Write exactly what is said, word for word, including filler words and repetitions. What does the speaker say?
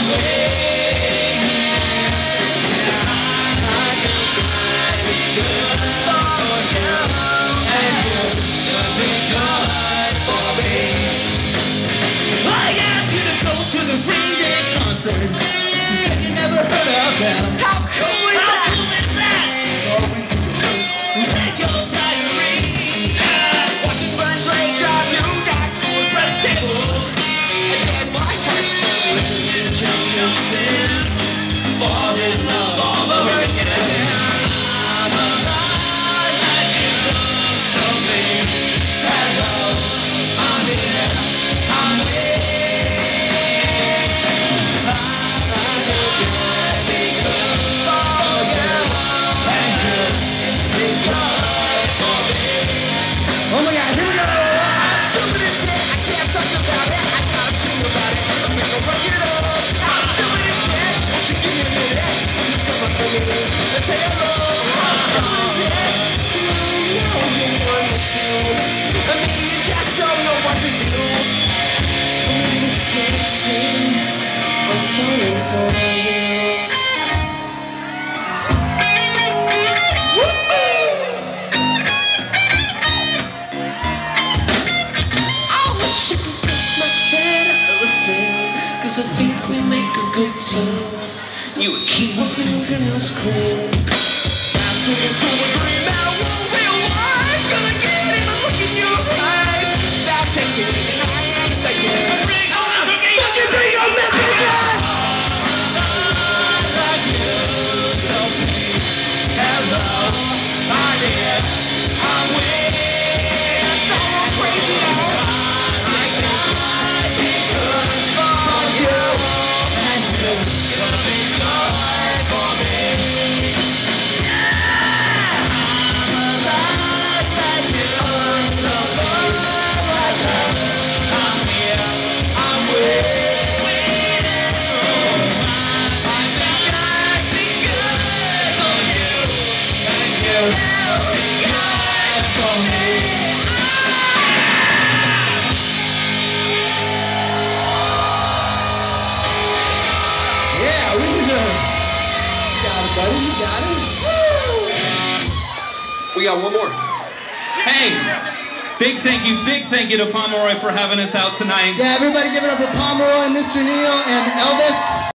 How cool is that? How cool is that? Always make your diary. Watching Bunch Lake drive you back to a breast table. And then my heart suddenly jumps in. Fall in love all over again. I'm alive and you love me. Hello, I'm here, I'm with. Oh my God, here we go! I'm stupid as shit, I can't talk about it, I gotta sing about it, I'm gonna rock it up. I'm stupid as shit, won't you give me a minute? Just come up with me, let's say hello. I'm stupid as shit, you know you want to. I mean, you just don't know what to do. I'm just gonna sing, I'm falling for you. Cause I think we make a good team. You would keep my fingernails clean. That's what it's all a dream about what we'll want. Gonna get it, look in your eyes. Now take it, and I am thinking. Bring on the cookie, fucking bring on the cookie. Like you love me. Hello, I'm here, I'm with. So crazy now. Yeah, we can go. You got it, buddy. You got it. Woo! We got one more. Hey, big thank you, big thank you to Pomeroy for having us out tonight. Yeah, everybody give it up for Pomeroy, Mister Neil, and Elvis.